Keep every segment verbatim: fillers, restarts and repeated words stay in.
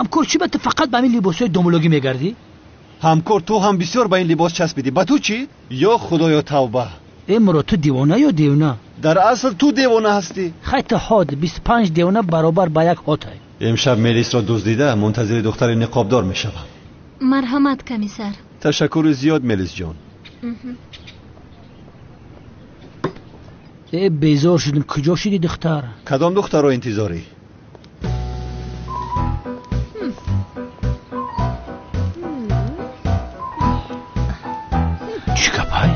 همکار چی تو فقط به این لباسای دومولوگی میگردی؟ همکار تو هم بسیار به این لباس چسبیدی. با تو چی؟ یا خدایا توبه. ای مراد تو دیوانه یا دیوانه؟ در اصل تو دیوانه هستی. خیلی حاد بیست و پنج دیوانه برابر با یک هاته. امشب ملیس را دزدیده منتظر دختر نقابدار میشوم. مرحمت کمیسر. تشکر زیاد ملیس جان. ای بیزار شدم. کجا شدی دختر؟ کدام دختر را انتظاری؟ چی کپای؟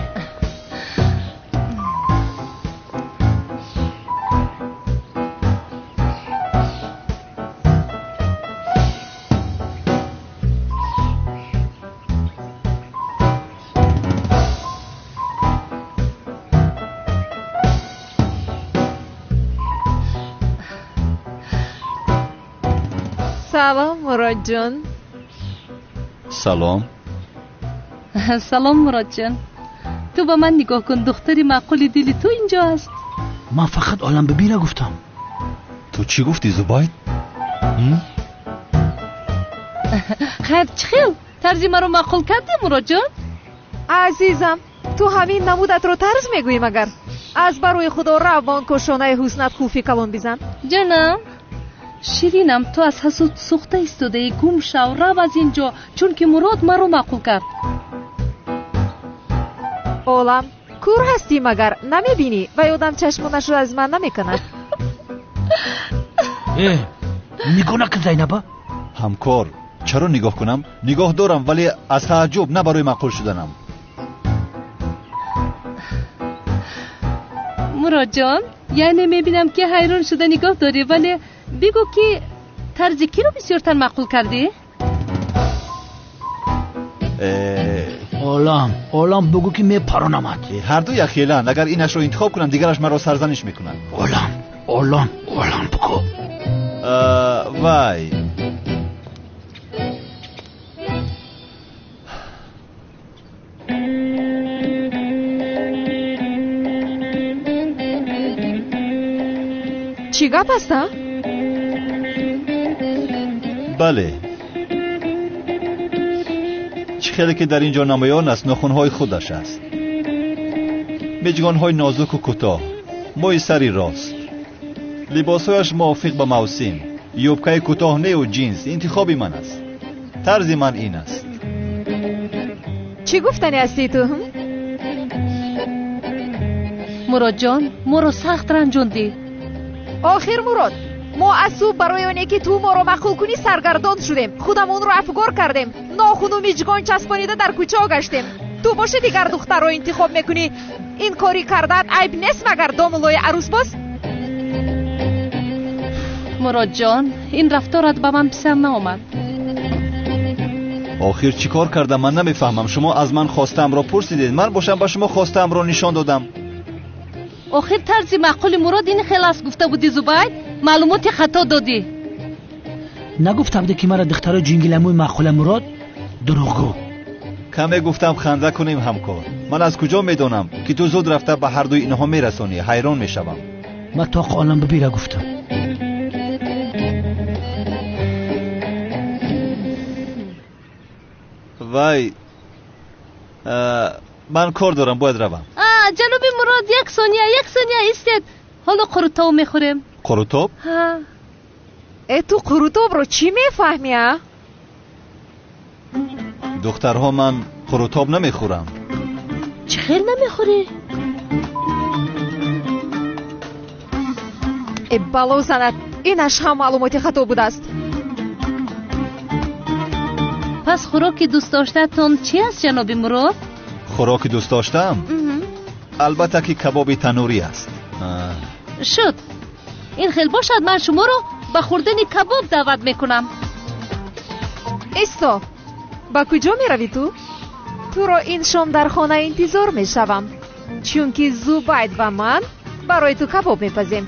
سلام مراد جان. سلام. سلام مراد جان. تو با من نگاه کن، دختری معقول دل تو اینجا است. من فقط عالم ببینه گفتم. تو چی گفتی زباید؟ خیر چی خیل؟ طرزی مرا معقول کردی مراد جان؟ عزیزم تو همین نمودت رو طرز میگویی مگر؟ از بروی خدا روان کشانه حسنت خوفی کلون بزن. جانم شیرینم، تو از حسود سوخته ایستاده، گم شو، رو از اینجا، چون که مراد مرا معقول کرد. عالم کور هستی مگر نمیبینی و یادم چشمونش رو از من نمیکند؟ ای نگاه نکن زینبا. همکار چرا نگاه کنم؟ نگاه دارم ولی از تعجب، نه برای معقول شدنم. مراد جان یعنی میبینم که حیران شده نگاه داری، ولی بگو که طرز کی رو بسیارتر معقول کردی؟ عالم عالم بگو که می پرانمد. هر دو یخیلن. اگر اینش رو انتخاب کنم دیگرش مرا سرزنش میکنن. عالم عالم عالم بگو. وای چی گپ است؟ بله چه خیلی که در اینجا نمایان است ناخن‌های خودش است. مجگان‌های نازک و کوتاه، موی سری راست، لباسهایش موافق با موسم، یوبکه کوتاه نه و جینز انتخاب من است. طرز من این است. چی گفتنی هستی تو؟ مراد جان ما رو سخت رنجوندی. آخر مراد ما از صبح برای اونه که تو ما رو معقول کنی سرگردان شدیم، خودمون رو افگار کردیم، ناخن و میجگان چسبانیده در کوچه ها گشتیم. تو باشه دیگر دختر رو انتخاب میکنی. این کاری کردن عیب نیست مگر داملوی عروس باز؟ مراد جان این رفتارت به من پسند نآمد. آخر چی کار کردم من نمیفهمم. شما از من خواستم را پرسیدید، من باشم با شما خواستم را نشان دادم. آخر طرز معقول مراد این خیلی است گفته بودی زباید، معلومات خطا دادی. نگفته بودی که مرا دختر جنگلموی معقول مراد؟ دروغگو. کمی گفتم خنده کنیم همکار. من از کجا میدونم که تو زود رفته به هر دوی اینها میرسونی؟ حیران میشوم. من تا عالم ببیره گفتم. وای من کار دارم باید روم. آه جناب مراد یک ثانیه یک ثانیه ایستید. حالا قروتاب میخوریم. قروتاب؟ ها ای تو قروتاب رو چی میفهمی؟ دخترها من قروتاب نمیخورم. چه خیل نمیخوری؟ ای بلو زند اینش هم معلوماتی خطا بوده است. پس خوراک دوست داشتتون چی است جناب مراد؟ خوراک دوست داشتم؟ البته که کباب تنوری است. شد این خیل باشد من شما رو به خوردن کباب دعوت میکنم. ایستا با کجا میروی تو؟ تو رو این شام در خانه انتظار میشوم، چون که زبید و من برای تو کباب میپزیم.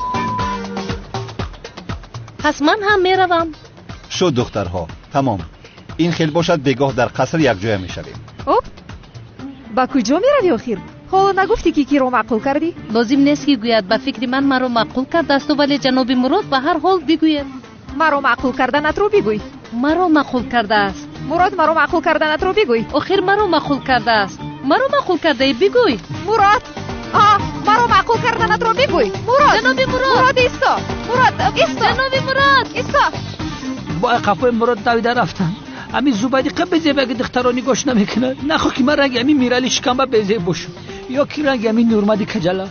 پس من هم میروم. شد دخترها تمام. این خیل باشد بگاه در قصر یک جای میشویم. اوب با کجا میروی آخر؟ حالا نگفتی که کی رو معقول کردی؟ لازم نیست که گوید. به فکر من مرا معقول کرد است، ولی جناب مراد به هر حال بگوید. маро маъқул карданатро бигӯй. маро маъқул кардааст. мурод, маро маъқул карданатро бигӯй. охир маро маъқул кардааст. маро маъқул кардаи бигӯй. мурод, а маро маъқул карданатро бигӯй. мурод, ҷаноби мурод. мурод исто. мурод, исто. ҷаноби мурод, исто. با قفای مراد دویده رفتن. همین زوبایدی قب بزه بگه دخترانی گوش نمیکنه. نخو که من رنگ همین میرالی شکمه بزه باشو یا کی رنگ همین نورمدی کجلا.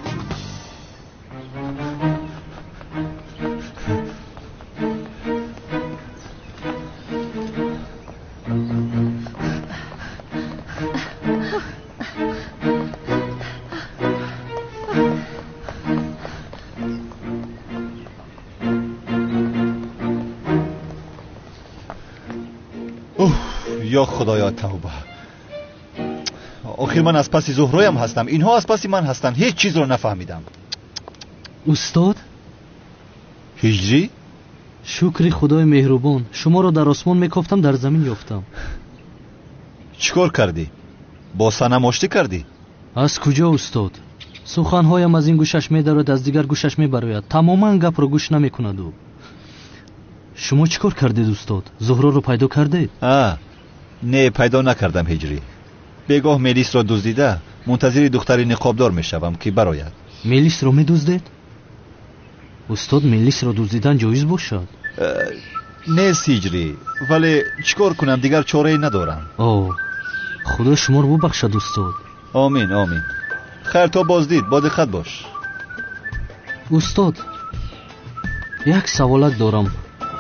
یا خدایا توبه. آخر من از پس زهرایم هستم، اینها از پس من هستن. هیچ چیز رو نفهمیدم. استاد هجری؟ شکر خدای مهربان، شما را در آسمان میکافتم در زمین یافتم. چیکار کردی؟ با صنم آشتی کردی؟ از کجا استاد؟ سخنهایم از این گوشش میدارد از دیگر گوشش میبراید، تماما گپ را گوش نمیکند. او شما چیکار کردید استاد؟ زهرا رو پیدا کردید؟ آه نه، پیدا نکردم هجری. بگاه ملیس را دزدیده منتظر دختری نقابدار میشوم که براید. ملیس را میدزدید؟ استاد ملیس را دزدیدن جایز باشد؟ نه هجری، ولی چیکار کنم، دیگر چاره ای ندارم. اوه خدا شما رو ببخشد استاد. آمین آمین. خیر تا بازدید، با دقت باش. استاد یک سوالک دارم.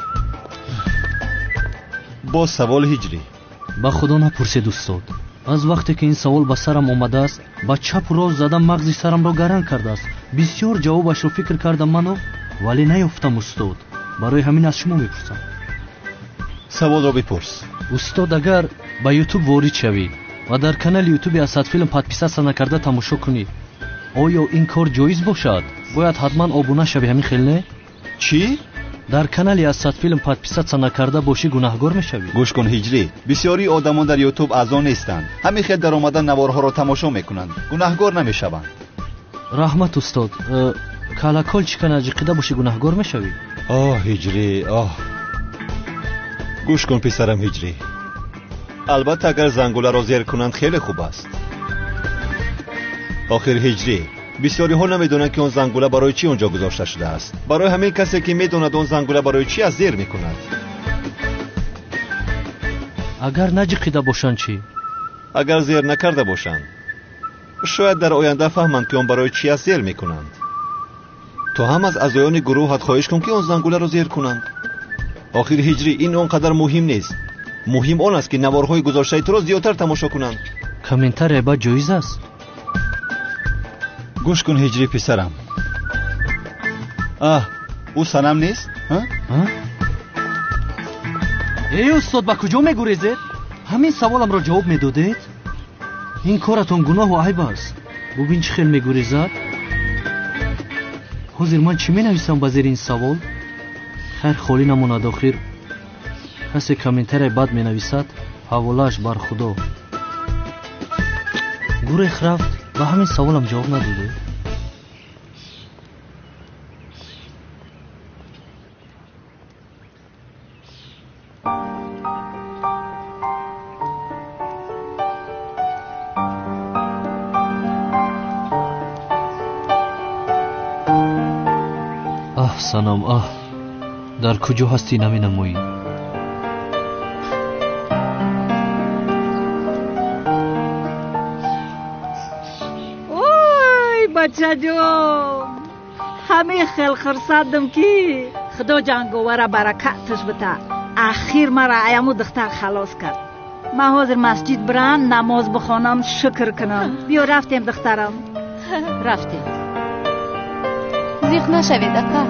با سوال هجری؟ با خدا نپرسید استاد. از وقتی که این سوال به سرم آمده است با چپ و راست زدم مغز سرم را گرم کرده است. بسیار جوابش رو فکر کردم منو ولی نیافتم استاد. برای همین از شما میپرسم. سوال را بپرس. استاد اگر با یوتیوب وارد شوی و در کانال یوتیوب اسدفیلم подписаться نکرده تماشا کنی، آیا این کار جایز باشد؟ باید حتما ابونه شوی، همین خیلی نه؟ چی؟ در کانال اسدفیلم подписаться نکرده باشی گناهگار میشوی. گوش کن هجری، بسیاری آدمان در یوتیوب از آن نیستند. همین خیلی در آمدن نوارها را تماشا میکنند، گناهگار نمیشوند. رحمت استاد، کالاکل چیکن اجقیده باشی گناهگار میشوی؟ آه هجری آه. گوش کن پسرم هجری، البته اگر زنگوله را زیر کنند خیلی خوب است. آخر هجری بسیاری ها نمیدونند که اون زنگوله برای چی اونجا گذاشته شده است. برای همین کسی که میدوند اون زنگوله برای چی از زیر میکند. اگر نجقیده باشند چی؟ اگر زیر نکرده باشند شاید در آینده فهمند که اون برای چی از زیر میکنند. تو هم از اعضایان گروهت خواهش کن که اون زنگوله را زیر کنند. آخر هجری این اونقدر مهم نیست. مهم آن است که نوارهای گذاشته تو را زیادتر تماشا کنند. کامنتر عباد جایز است؟ گوش کن هجری پسرم. آه او صنم نیست؟ ها؟ ها؟ ای استاد با کجا میگریزید؟ همین سوالم را جواب میدادید؟ این کارتون گناه و عیب است. ببین چه خیلی میگریزد. حاضر من چی مینویسم با زیر این سوال؟ خیر خالی نماند. آخر کسی کامنتر بد مینویسد حواله‌اش بر خدا. گوره رفت و همین سوالم جواب نداده. آه سنم آه، در کجا هستی نمینمایی؟ بچه جون همه خیل خرسندم که خدا جنگواره برکتش بده. اخیر مرا ایمو دختر خلاص کرد. ما حاضر مسجد برم نماز بخوانم شکر کنم. بیا رفتیم دخترم. رفتیم. زیخ نشوید اکا.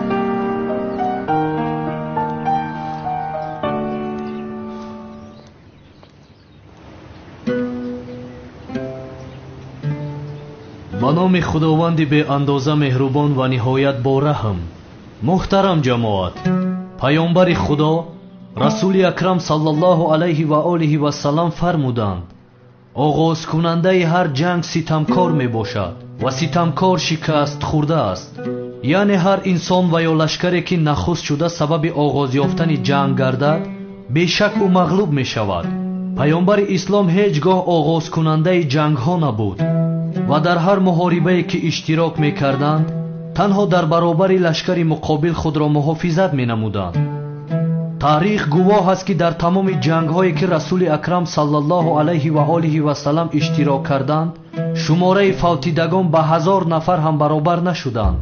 به نام خداوند به اندازه مهربان و نهایت با رحم. محترم جماعت، پیامبر خدا رسول اکرم صلی الله علیه و آله و سلام فرمودند آغاز کننده هر جنگ ستمکار می باشد و ستمکار شکست خورده است. яъне ҳар инсон ва ё лашкаре ки нахуст шуда сабаби оғоз ёфтани ҷанг гардад, бешак ӯ мағлуб мешавад. пайомбари ислом ҳеҷ гоҳ оғозкунандаи ҷангҳо набуд ва дар ҳар муҳорибае ки иштирок мекарданд, танҳо дар баробари лашкари муқобил худро муҳофизат менамуданд. таърих гувоҳ аст ки дар тамоми ҷангҳое ки расули акрам саллаллоҳу алайҳи ва олиҳи васалам иштирок карданд, шумораи фавтидагон ба ҳазор нафар ҳам баробар нашуданд.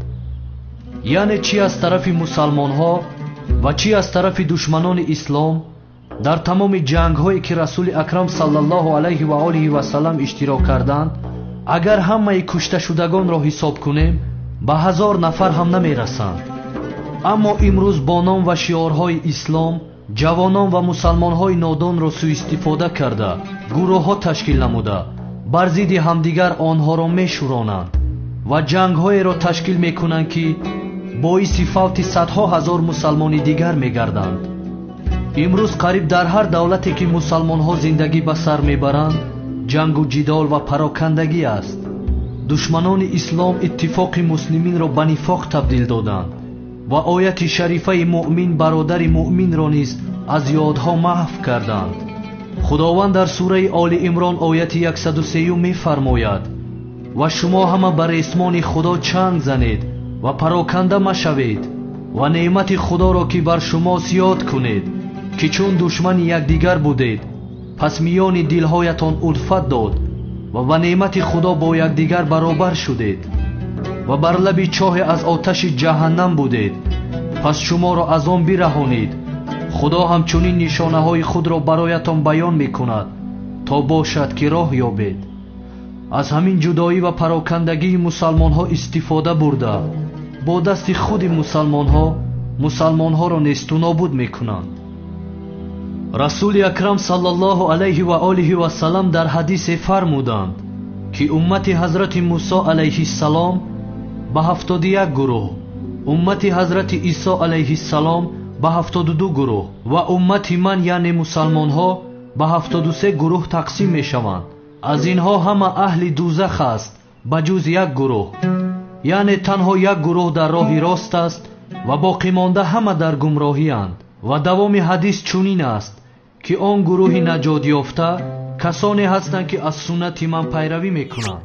яъне чӣ аз тарафи мусалмонҳо ва чӣ аз тарафи душманони ислом, дар тамоми ҷангҳое ки расули акрам саллаллоҳу алайҳи ва олиҳи васалам иштирок карданд, агар ҳамаи кушташудагонро ҳисоб кунем, ба ҳазор нафар ҳам намерасанд. аммо имрӯз бо ном ва шиорҳои ислом ҷавонон ва мусалмонҳои нодонро сӯистифода карда, гурӯҳҳо ташкил намуда, бар зидди ҳамдигар онҳоро мешуронанд ва ҷангҳоеро ташкил мекунанд, ки боиси фавти садҳо ҳазор мусалмони дигар мегарданд. имрӯз қариб дар ҳар давлате ки мусалмонҳо зиндагӣ ба сар мебаранд, ҷангу ҷидол ва парокандагӣ аст. душманони ислом иттифоқи муслиминро ба нифоқ табдил доданд ва ояти шарифаи муъмин бародари муъминро низ аз ёдҳо маҳв карданд. худованд дар сураи оли имрон ояти яксаду сеюм мефармояд: ва шумо ҳама ба ресмони худо чанг занед ва пароканда машавед ва неъмати худоро ки бар шумо зиёд кунед, ки чун душмани якдигар будед, пас миёни дилҳоятон улфат дод ва ба неъмати худо бо якдигар баробар шудед ва бар лаби чоҳе аз оташи ҷаҳаннам будед, пас шуморо аз он бираҳонид. худо ҳамчунин нишонаҳои худро бароятон баён мекунад, то бошад ки роҳ ёбед. аз ҳамин ҷудоӣ ва парокандагии мусалмонҳо истифода бурда, бо дасти худи мусалмонҳо мусалмонҳоро несту нобуд мекунанд. расули акрам саллаллоҳу алайҳи ва олиҳи васалам дар ҳадисе фармуданд, ки уммати ҳазрати мусо алайҳиссалом ба ҳафтоду як гурӯҳ, уммати ҳазрати исо алайҳиссалом ба ҳафтоду ду гурӯҳ ва уммати ман яъне мусалмонҳо ба ҳафтоду се гурӯҳ тақсим мешаванд. аз инҳо ҳама аҳли дузах аст ба ҷуз як гурӯҳ, яъне танҳо як гурӯҳ дар роҳи рост аст ва боқимонда ҳама дар гумроҳианд. ва давоми ҳадис чунин аст, ки он гурӯҳи наҷот ёфта касоне ҳастанд, ки аз суннати ман пайравӣ мекунанд.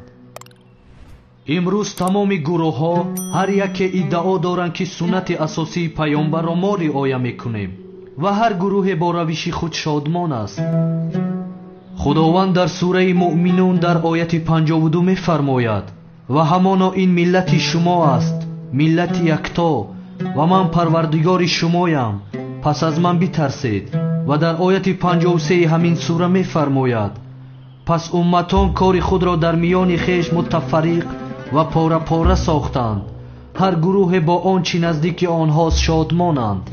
имрӯз тамоми гурӯҳҳо ҳар яке иддао доранд, ки суннати асосии паёмбарро мо риоя мекунем ва ҳар гурӯҳе бо равиши худ шодмон аст. худованд дар сураи муъминун дар ояти панҷову ду мефармояд: ва ҳамоно ин миллати шумо аст, миллати якто, ва ман парвардигори шумоям, пас аз ман битарсед. ва дар ояти панҷову сеи ҳамин сура мефармояд: пас умматон кори худро дар миёни хеш мутафарриқ ва пора пора сохтанд, ҳар гурӯҳе бо он чӣ наздики онҳост шодмонанд.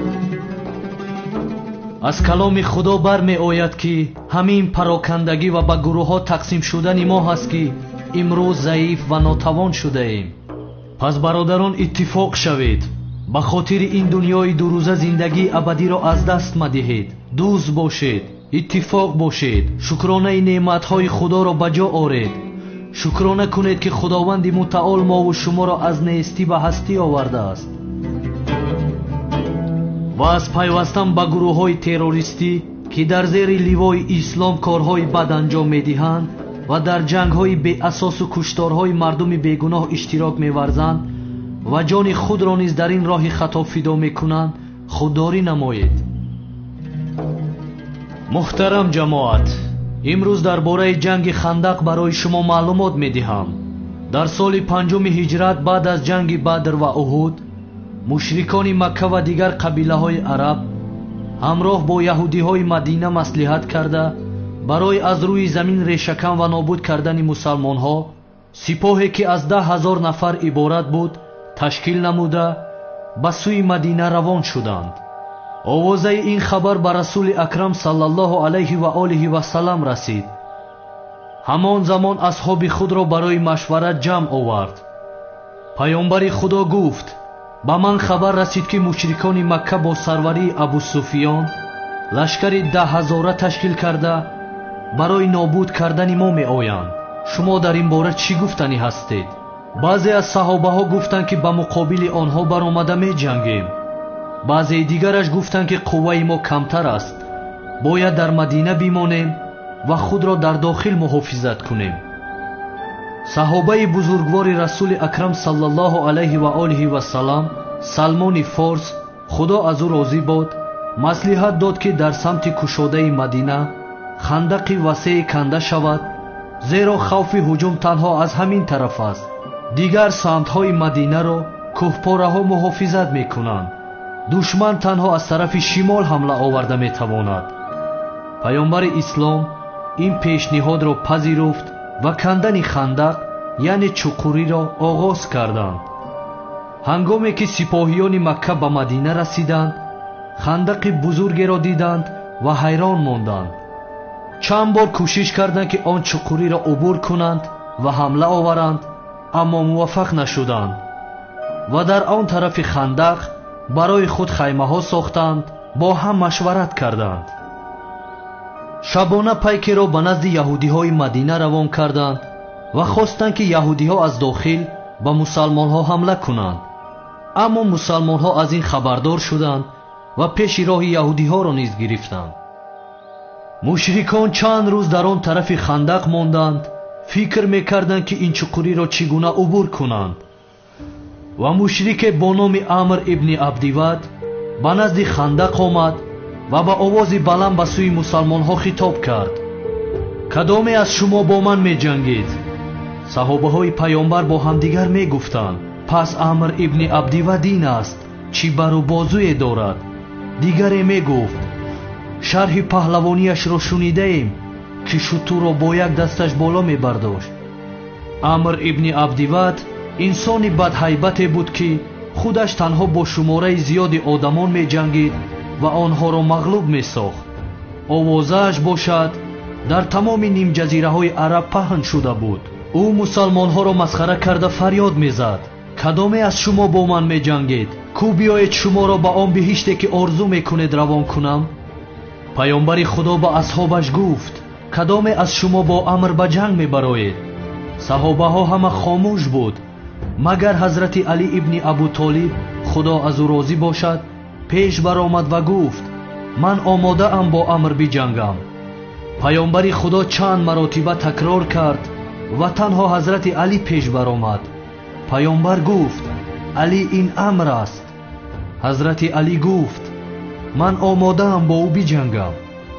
аз каломи худо бармеояд, ки ҳамин парокандагӣ ва ба гурӯҳҳо тақсим шудани мо ҳаст, ки имрӯз заиф ва нотавон шудаем. пас бародарон, иттифоқ шавед, ба хотири ин дунёи дурӯза зиндагии абадиро аз даст мадиҳед. дӯст бошед, иттифоқ бошед, шукронаи неъматҳои худоро ба ҷо оред. шукрона кунед, ки худованди мутаол мову шуморо аз нестӣ ба ҳастӣ овардааст. ва аз пайвастан ба гурӯҳҳои террористӣ, ки дар зери ливои ислом корҳои бад анҷом медиҳанд ва дар ҷангҳои беасосу кушторҳои мардуми бегуноҳ иштирок меварзанд ва ҷони худро низ дар ин роҳи хато фидо мекунанд, худдорӣ намоед. муҳтарам ҷамоат, имрӯз дар бораи ҷанги хандақ барои шумо маълумот медиҳам. дар соли панҷуми ҳиҷрат баъд аз ҷанги бадр ва уҳуд, мушрикони Макка ва дигар қабилаҳои араб ҳамроҳ бо яҳудиҳои Мадина маслиҳат карда, барои аз рӯи замин решакан ва нобуд кардани мусалмонҳо сипоҳе, ки аз даҳ ҳазор нафар иборат буд, ташкил намуда ба сӯи Мадина равон шуданд. овозаи ин хабар ба расули акрам саллаллоҳу алайҳи ва олиҳи васалам расид. ҳамон замон асҳоби худро барои машварат ҷамъ овард. паёмбари худо гуфт: ба ман хабар расид, ки мушрикони Макка бо сарварии Абу Суфиён лашкари даҳ ҳазора ташкил карда барои нобуд кардани мо меоянд. шумо дар ин бора чӣ гуфтанӣ ҳастед? баъзе аз саҳобаҳо гуфтанд ки ба муқобили онҳо баромада меҷангем. баъзеи дигараш гуфтанд ки қувваи мо камтар аст, бояд дар Мадина бимонем ва худро дар дохил муҳофизат кунем. саҳобаи бузургвори расули акрам саллаллоҳу алайҳи ва олиҳи вассалам, Салмони Форс, худо аз ӯ розӣ бод, маслиҳат дод ки дар самти кушодаи Мадина хандақи васеъ канда шавад, зеро хавфи ҳуҷум танҳо аз ҳамин тараф аст. дигар самтҳои Мадинаро кӯҳпораҳо муҳофизат мекунанд. душман танҳо аз тарафи шимол ҳамла оварда метавонад. паёмбари ислом ин пешниҳодро пазируфт ва кандани хандақ яъне чуқуриро оғоз карданд. ҳангоме ки сипоҳиёни Макка ба Мадина расиданд, хандақи бузургеро диданд ва ҳайрон монданд. чанд бор кӯшиш карданд ки он чуқуриро убур кунанд ва ҳамла оваранд, аммо муваффақ нашуданд ва дар он тарафи хандақ барои худ хаймаҳо сохтанд, бо ҳам машварат карданд. шабона пайкеро ба назди яҳудиҳои Мадина равон карданд ва хостанд ки яҳудиҳо аз дохил ба мусалмонҳо ҳамла кунанд. аммо мусалмонҳо аз ин хабардор шуданд ва пеши роҳи яҳудиҳоро низ гирифтанд. мушрикон чанд рӯз дар он тарафи хандақ монданд, фикр мекарданд ки ин чуқуриро чӣ гуна убур кунанд. ва мушрике бо номи Амр ибни Абдивад ба назди хандақ омад ва ба овози баланд ба сӯи мусалмонҳо хитоб кард: кадоме аз шумо бо ман меҷангед? саҳобаҳои паёмбар бо ҳамдигар мегуфтанд: пас Амр ибни Абдивад ин аст, чӣ бару бозуе дорад? дигаре мегуфт: шарҳи паҳлавонияшро шунидаем, ки шутурро бо як дасташ боло мебардошт. Амр ибни Абдивад инсони бадҳайбате буд ки худаш танҳо бо шумораи зиёди одамон меҷангид ва онҳоро мағлуб месохт. овозааш бошад дар тамоми нимҷазираҳои араб паҳн шуда буд. ӯ мусалмонҳоро масхара карда фарёд мезад: кадоме аз шумо бо ман меҷангед? кӯ биёед шуморо ба он биҳиште ки орзу мекунед равон кунам? паёмбари худо ба асҳобаш гуфт: кадоме аз шумо бо Амр ба ҷанг мебароед? саҳобаҳо ҳама хомӯш буд, магар ҳазрати Али ибни Абу Толиб, худо аз ӯ розӣ бошад, пеш баромад ва гуфт: ман омодаам бо Амр биҷангам. паёмбари худо чанд маротиба такрор кард ва танҳо ҳазрати Али пеш баромад. паёмбар гуфт: Али ин Амр аст. ҳазрати Али гуфт: ман омодаам бо ӯ биҷангам.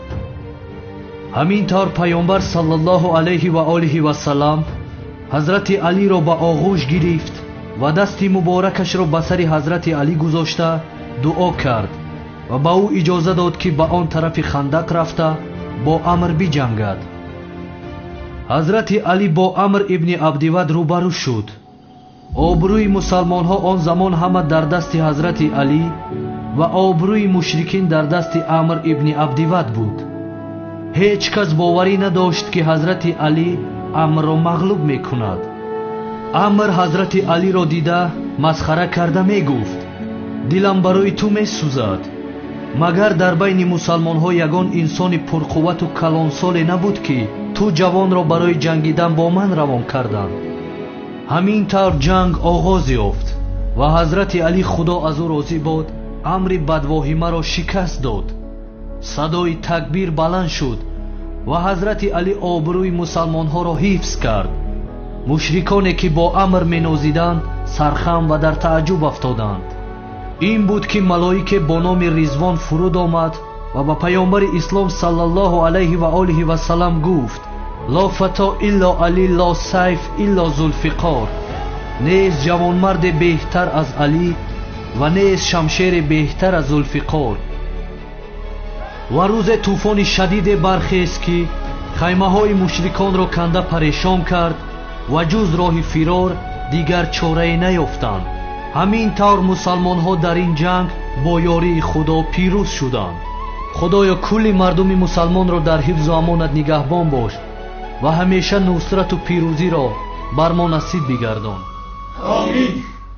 ҳамин тавр паёмбар саллаллоҳу алайҳи ва олиҳи вассалам ҳазрати Алиро ба оғӯш гирифт ва дасти муборакашро ба сари ҳазрати Али гузошта дуо кард ва ба ӯ иҷоза дод ки ба он тарафи хандақ рафта бо Амр биҷангад. ҳазрати Али бо Амр ибни Абдивад рӯбарӯ шуд. обрӯи мусалмонҳо он замон ҳама дар дасти ҳазрати Али ва обрӯи мушрикин дар дасти Амр ибни Абдивад буд. ҳеҷ кас боварӣ надошт ки ҳазрати Али Амрро мағлуб мекунад. Амр ҳазрати Алиро дида масхара карда мегуфт: дилам барои ту месӯзад. магар дар байни мусалмонҳо ягон инсони пурқуввату калонсоле набуд ки ту ҷавонро барои ҷангидан бо ман равон карданд. ҳамин тавр ҷанг оғоз ёфт ва ҳазрати Али, худо аз ӯ розӣ бод, амри бадвоҳимаро шикаст дод. садои такбир баланд шуд ва ҳазрати Али обрӯи мусалмонҳоро ҳифз кард. мушриконе ки бо Амр менозиданд сархам ва дар тааҷҷуб афтоданд. ин буд ки малоике бо номи Ризвон фуруд омад ва ба паёмбари ислом саллаллоҳу алайҳи ва олиҳи вассалам гуфт: ла фато илло Али, ла сайф илло зулфиқор. нест ҷавонмарде беҳтар аз Али ва нест шамшере беҳтар аз зулфиқор. ва рӯзе тӯфони шадиде бархест ки хаймаҳои мушриконро канда парешон кард ва ҷуз роҳи фирор дигар чорае наёфтанд. ҳамин тавр мусалмонҳо дар ин ҷанг бо ёрии худо пирӯз шуданд. худоё кулли мардуми мусалмонро дар ҳифзу амонат нигаҳбон бош ва ҳамеша нусрату пирӯзиро бар мо насиб бигардон. амин.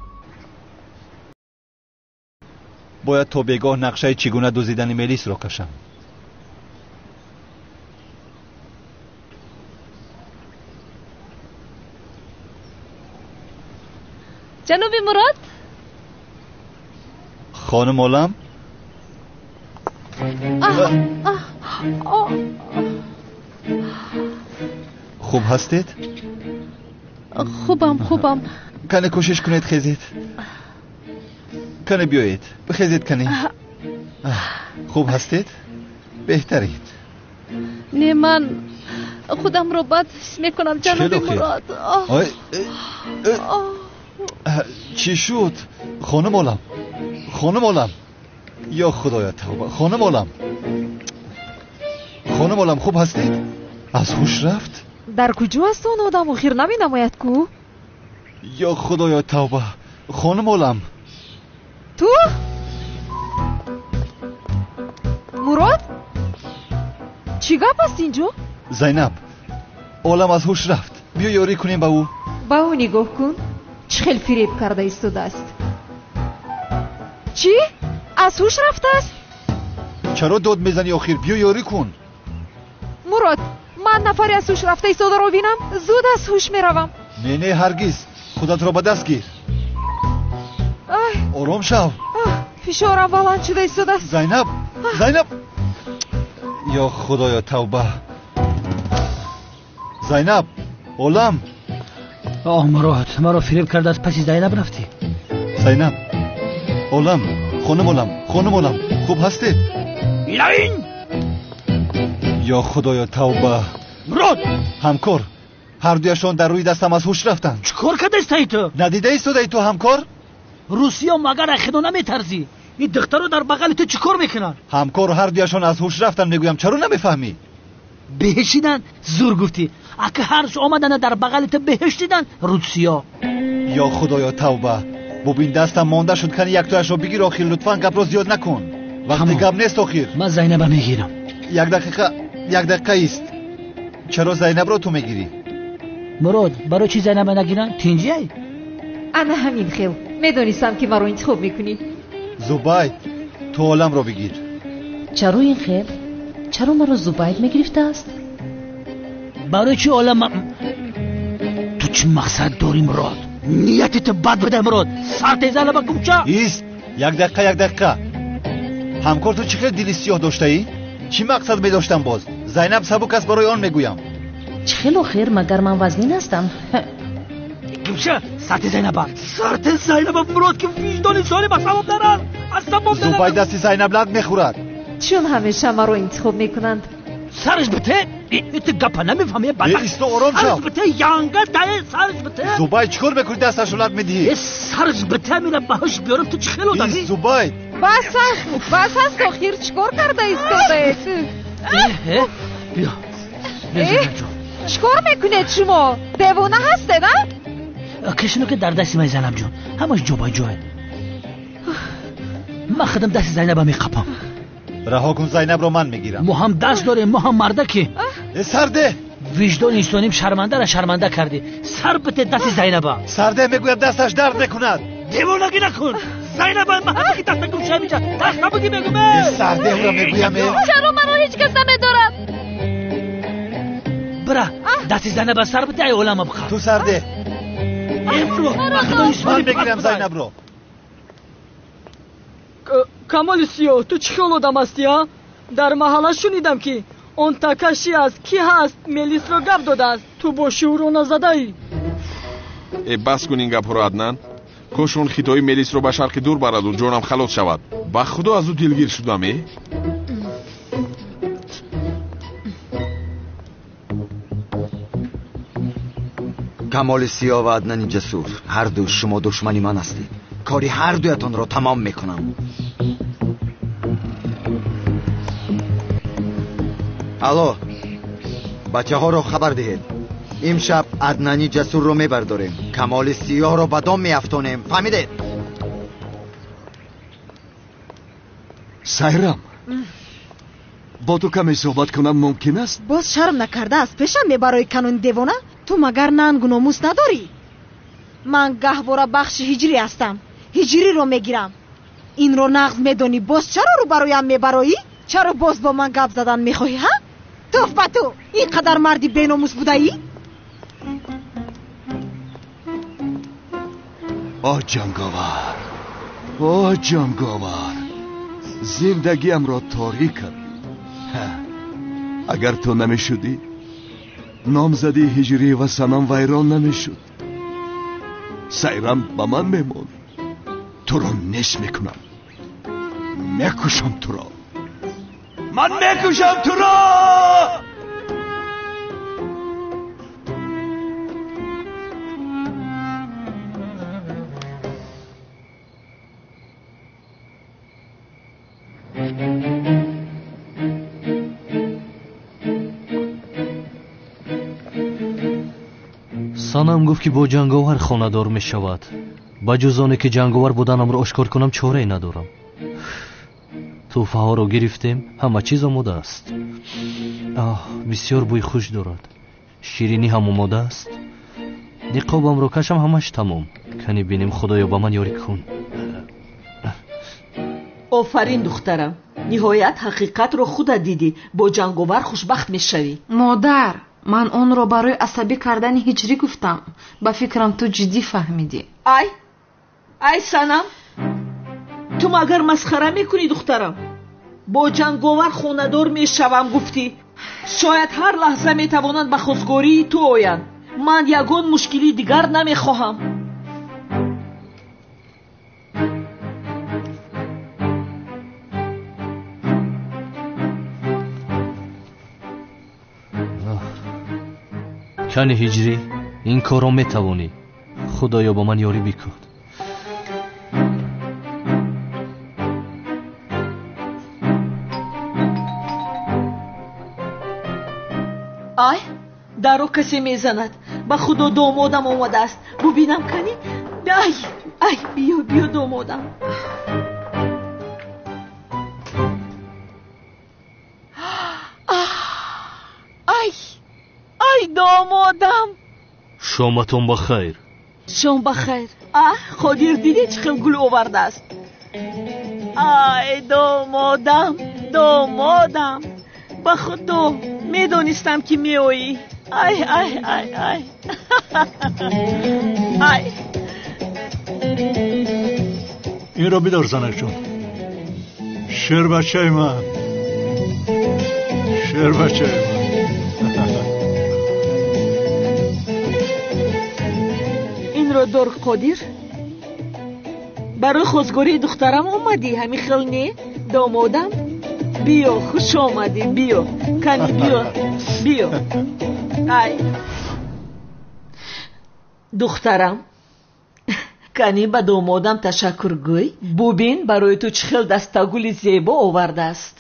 бояд то бегоҳ нақшаи чӣ гуна дузидани Мелисро кашам. جناب مراد. خانم عالم. خوب هستید؟ خوبم خوبم. کنه کوشش کنید خیزید. کنه بیایید بخیزید کنه. خوب هستید؟ بهترید. نه من خودم رو بد میکنم جناب مراد. آه. چی شد؟ خانم عالم خانم عالم یا خدایا توبه. خانم عالم خانم عالم خوب هستید؟ از هوش رفت؟ در کجا است اون آدم و خیر نمی نماید کو؟ یا خدایا توبه. خانم عالم تو؟ مراد؟ چی گپ است اینجا؟ زینب عالم از هوش رفت. بیا یاری کنیم با او. با او نگاه کن چه خیلی فریب کرده ایستاده است. چی؟ از هوش رفته است؟ چرا داد میزنی آخر؟ بیا یاری کن. مراد من نفری از هوش رفته ایستاده رو بینم زود از هوش میروم. نه نه هرگز. خودت را به دست گیر. آرام شو. فشارم بلند شده ایستاده است. زینب زینب یا خدایا توبه. زینب عالم. آه مراد مرا فریب کرده از پس زینب رفتی. زینب عالم خانم عالم خانم عالم خوب هستید؟ این یا خدایا توبه. مراد همکار هر دویشان در روی دستم از هوش رفتن. چیکار کرده استی تو؟ ندیده ایستاده تو همکار؟ روسیا مگر اخیدو نمیترسی؟ این دخترو در بغل تو چیکار میکنن؟ همکار هر دویشان از هوش رفتن. میگویم چرا نمیفهمی؟ بهشیدن زور گفتی. اگه هرش آمدن در بغل تو بهشیدن روسیا. یا خدایا توبه. ببین دستم مانده شد کنی یک تویش رو بگیر آخیر. لطفاً گپ رو زیاد نکن. وقتی گپ نیست آخیر. من زینب میگیرم. یک دقیقه یک دقیقه است. چرا زینب رو تو میگیری؟ مراد برای چی زینب نگیرن؟ تینجی؟ انا همین خیل میدونستم که مرا انتخاب میکنی. زبید تو عالم رو بگیر. چرا این خیل؟ چرا مرا زبید میگرفته است؟ برای چی عالم؟ تو چه مقصد داری مراد؟ نیتت بد بده مراد. سر تیزه لبا کمچه ایست. یک دقیقه یک دقیقه. همکار تو چقدر دلی سیاه داشته ای؟ چی مقصد می داشتم باز؟ زینب سبک است برای آن میگویم. چخیل خیر مگر من وزنی هستم. کمچه سرت زینب سرت زینب مراد که وجدان سالی با سبب دارن. زبید دستی زینب لد میخورد. چون همیشه مرا انتخاب میکنند. سرش بته ایت گپا نمیفهمی. ای ایستو آرام شو. سرش بته یانگه ده سرش بته. زبید چیکار میکنی دستش لد میدی؟ سرش بته میرم بهش بیارم. تو چخیل داری؟ ایست زبید. بس است بس است آخیر چیکار کرده ایستاده؟ بیا چیکار میکنید شما؟ دیوانه هستید نه؟ کشنو که در دستی من زنم جون همش جو بای جوه. من خودم دست زینب میقپم. رها کن زینب رو من میگیرم. ما هم دست داریم. ما هم مرده که سرده وجدان ایستانیم. شرمنده را شرمنده کردی. سر بته دست زینب. سرده میگویم دستش درد نکند. دیوانگی نکن. زینب من بگی دست نکن چه میشه. دست نبگی بگم سرده او را میگویم. چرا منو هیچ کس نمیدارد؟ برا دست زینب سر بته ای علم بخواه. تو سرده امرو من بگیرم زینب رو. کمال سیاه تو چی خیل آدم هستی ها؟ در محله شنیدم که اون تکشی است کی هست ملیس رو گپ داده است. تو با شعور رو نزده ای. ای بس کن این گپ رو عدنان. کاش اون خطای ملیس رو به شرق دور برد و جانم خلاص شود. با خدا از او دلگیر شدم. ای کمال سیاه و عدنان جسور هر دو شما دشمنی من هستید. کاری هر دویتان را تمام میکنم. الو بچه ها را خبر دهید. امشب عدنانی جسور رو میبرداریم. کمال سیاه رو به دام میافتانیم. فهمیدید؟ سایرام با تو کمی صحبت کنم ممکن است؟ باز شرم نکرده از پیشم میبرای کنون دیوانه؟ تو مگر ننگ و ناموس نداری؟ من گهواره بخش هجری هستم. هجری رو میگیرم. این رو نقض میدونی باز چرا رو برایم میبرایی؟ چرا باز با من گپ زدن میخوایی ها؟ توف با تو اینقدر مردی بیناموس بوده ای؟ آه جنگاور، آه جنگاور، زندگیم را تاریک کردی. اگر تو نمی شدی نامزدی هجری و سنم ویران نمی شد. سیرم با من میمون. تو را نش میکنم، میکشم تو را، من میکشم تو را. санам гуфт ки бо ҷанговар хонадор мешавад. ба ҷуз оне ки ҷанговар буданамро ошкор кунам чорае надорам. тӯҳфаҳоро гирифтем, ҳама чиз омода аст. аҳ, бисёр бӯй хуш дорад. ширинӣ ҳам омода аст. ниқобамро кашам, ҳамаш тамом. кани бинем худоё ба ман ёрӣ кун. офарин духтарам, ниҳоят ҳақиқатро худат дидӣ. бо ҷанговар хушбахт мешавӣ. модар, ман онро барои асабӣ кардани ҳиҷрӣ гуфтам. ба фикрам ту ҷиддӣ фаҳмидӣ. ай ай санам, ту магар масхара мекунӣ духтарам? бо ҷанговар хонадор мешавам гуфтӣ. шояд ҳар лаҳза метавонанд ба хозгории ту оянд. ман ягон мушкили дигар намехоҳам. кани ҳиҷрӣ, ин корро метавонӣ. худоё ба ман ёрӣ бикун. ай, даро касе мезанад. ба худо домодам омадааст. бубинам кани. ай ай, биё биё домодам. ай ай, домодам. шоматон ба хайр. шом ба хайр. аҳ, ходир дидӣ чӣ хел гул овардааст. ай домодам, домодам, ба худо медонистам ки меоӣ. ай ай ай ай ай. инро бидор занакҷон. шербачаи ман, шербачаи ман. инро дор қодир. барои хозгории духтарам омадӣ ҳамин хел не домодам? биё, хуш омадӣ, биё кани, биё биё. ай духтарам, кани ба домодам ташаккургӯй. бубин барои ту чӣ хел дастагули зебо овардааст.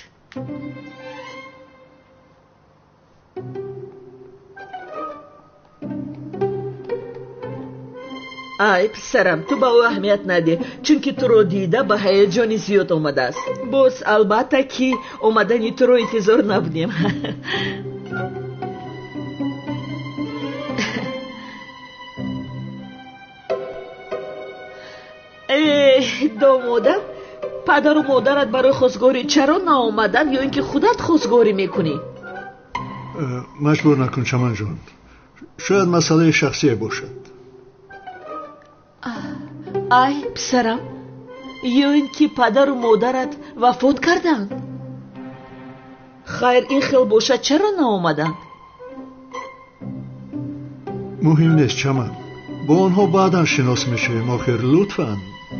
ай писарам, ту ба ӯ аҳамият надеҳ, чунки туро дида ба ҳаяҷони зиёд омадааст. боз албатта ки омадани туро интизор набудем. э домодам, падару модарат барои хозгорӣ чаро наомаданд, ё ин ки худат хозгорӣ мекунӣ? маҷбур накун чаманҷон, шояд масъалаи шахсие бошад. ай писарам, ё ин ки падару модарат вафот карданд? хайр, ин хел бошад, чаро наомаданд? муҳим нест чаман, бо онҳо баъдан шинос мешавем. охир лутфан.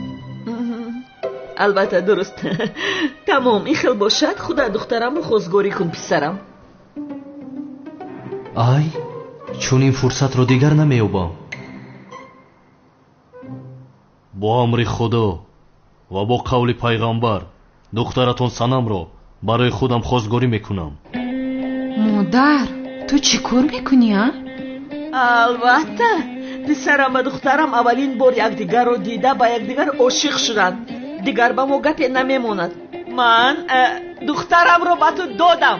албатта дуруст. тамом, ин хел бошад, худат духтарамро хозгорӣ кун писарам. ай, чунин фурсатро дигар намеёбам. бо амри худо ва бо қавли пайғамбар духтаратон санамро барои худам хозгорӣ мекунам. модар, ту чӣ кор мекунӣ? а? албатта, писарам ва духтарам аввалин бор якдигарро дида ба якдигар ошиқ шуданд. дигар ба мо гапе намемонад. ман духтарамро ба ту додам.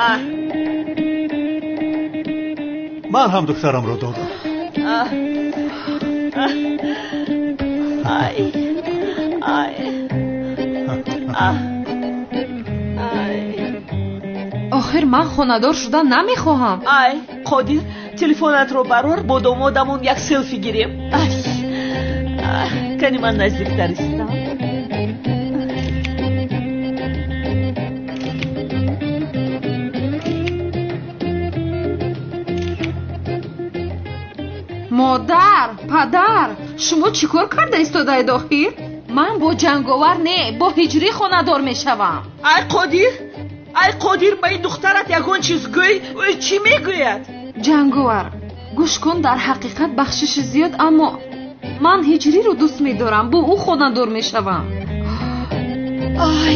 ман ҳам духтарамро додам. ай ай ай. охир ман хонадор шуда намехоҳам. ай қодир, телефонатро барор, бо домодамон як селфи гирем. ай کمی من نزدیکتر استم. مادر، پدر، شما چیکار کرده ایستاده داخل؟ من با جنگاور نه، با هجری خانه‌دار میشوم. ای قادر، ای قادر، با این دخترت یگان چیز گوی، او چی میگوید؟ جنگاور، گوش کن، در حقیقت بخشش زیاد، اما من هجری رو دوست میدارم، با او خانه‌دار میشوم. آی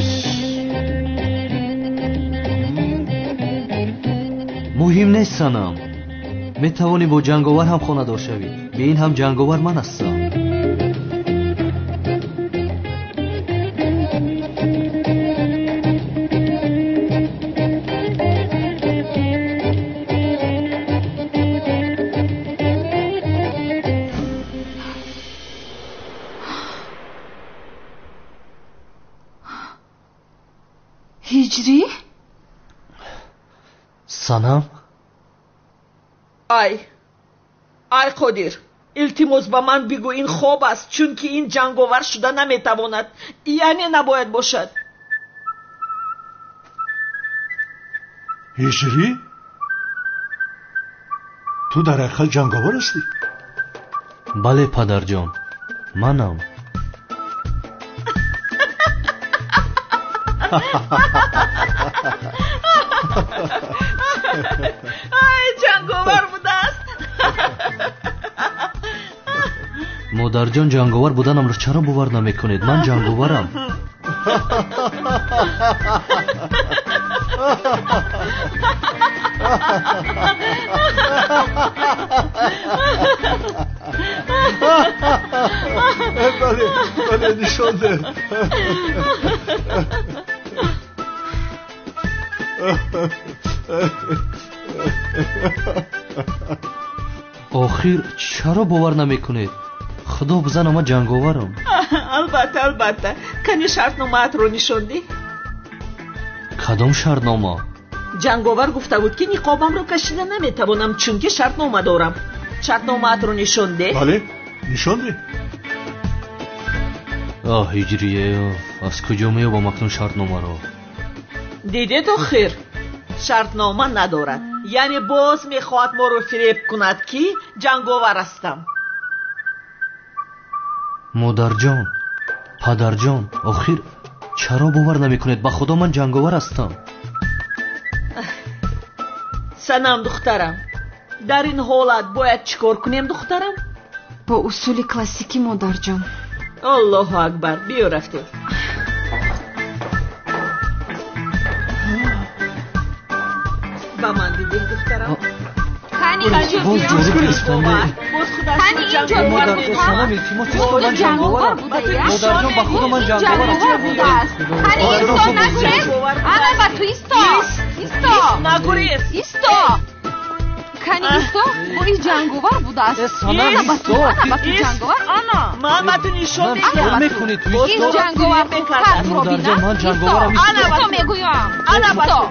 مهم نیست سنم، میتوانی با جنگاور هم خانه‌دار شوی. به این هم جنگاور من هستم. هجری؟ سنم؟ ای ای قادر، التماس با من بگو این خواب است، چون که این جنگاور شده نمیتواند، یعنی نباید باشد. هجری؟ تو در حقیقت جنگاور هستی؟ بله پدر جان، منم. ای جنگاور بوده است. مادر جان، جنگاور بودنم را چرا باور نمیکنید؟ من جنگاورم. بله بله نشان ده. آخر چرا باور نمیکنید؟ خدا بزن من جنگاورم. البته البته، کنی شرطنامه‌ات رو نشاندی؟ کدام شرطنامه؟ جنگاور گفته بود که نقابم رو کشیده نمیتوانم چون که شرطنامه دارم. شرطنامه‌ات رو نشانده؟ بله نشانده. آه هجریه، از کجا میو با مکنون شرطنامه رو؟ دیده تو خیر، شرطنامه ندارد، یعنی باز میخواد ما رو فریب کند که جنگاور هستم. مادر جان، پدر جان، آخر چرا باور نمیکنید؟ با خدا من جنگاور هستم. سنم دخترم، در این حالت باید چیکار کنیم دخترم؟ با اصول کلاسیکی مادر جان. الله اکبر، بیا رفتیم. با من دیدیم دخترم. کنی اینجا بیا. باز خدا کنی اینجا بیا. مادر جان، سلام التماس است، من جنگاورم. مادر جان، با خدا من جنگاورم. کنی ایستا نگریز. انا با تو ایستا. ایستا. نگریز. ایستا. کنی ایستا. با این جنگاور بوده است. انا با تو. انا با تو جنگاور. انا. من با تو نشان میدم. میکنی تو این جنگاور خود رو مادر جان، من جنگاورم. ایستا میگویم. انا با تو.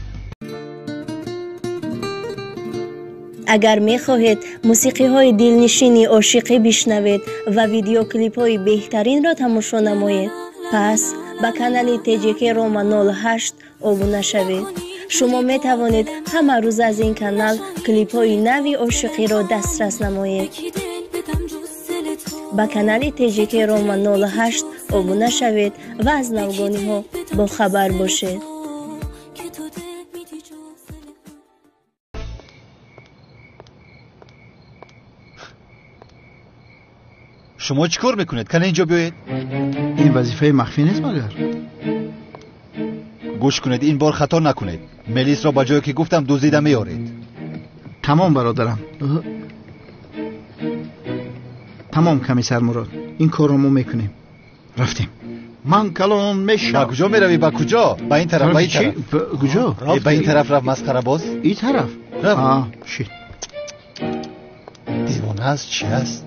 اگر می خواهید موسیقی های دلنشینی عاشقی بشنوید و ویدیو کلیپ های بهترین را تماشا نمایید، پس با کانال تجیکی روما نود و هشت ابونه شوید. شما می توانید همه روز از این کانال کلیپ های نوی عاشقی را دسترس نمایید. با کانال تجیکی روما نود و هشت ابونه شوید و از نوگانی ها با خبر باشید. شما چیکار میکنید؟ کنه اینجا بیایید. این وظیفه مخفی نیست مگر؟ گوش کنید، این بار خطا نکنید. ملیس را با جایی که گفتم دزدیده میارید. تمام برادرم. تمام کمیسر مراد، این کار رو ما میکنیم. رفتیم. من کلان میشم. با کجا میروی؟ با کجا؟ با این طرف. با این طرف. کجا؟ با این طرف رفت مسخره باز. این طرف. آه شیت. دیوانه است. چی است؟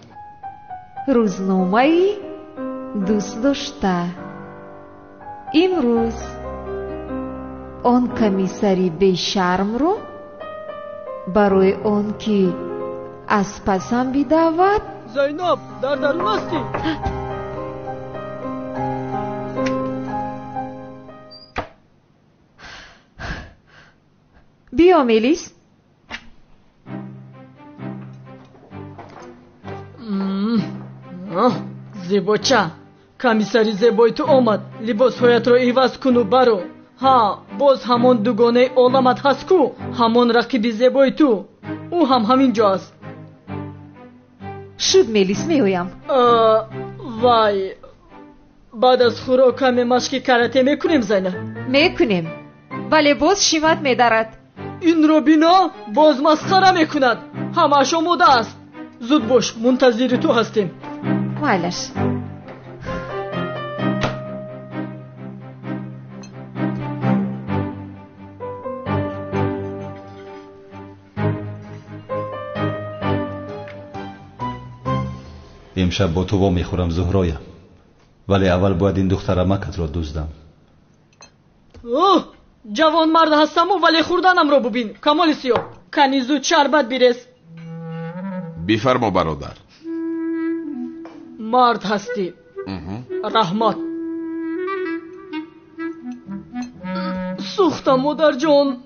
روزنامه دوست داشته. امروز آن کمیسری بیشرم رو برای آن که از پسم بدود زینب در درون هستی؟ بیا ملیس. زیباچه کمیسری زیبای تو آمد. لباس هایت را ایواز کنو برو. ها باز همون دوگانه عالمت هست کو. همون رقیب زیبای تو او هم همین جا است. شد ملیس میویم. وای بعد از خوراک کمی مشق کاراته میکنیم زینب؟ میکنیم ولی باز شیمت میدارد. این رو بینا باز مسخره میکند. همش آماده است. زود باش منتظر تو هستیم. مالش. امشب با تو وا میخورم زهرایم، ولی اول باید این دختر مکت را دزدم. اوه جوان مرد هستم ولی خوردنم را ببین. کمال سیاه کنی زود شربت بیرس. بفرما برادر. مرد هستی. رحمت. سوختم مادر جان.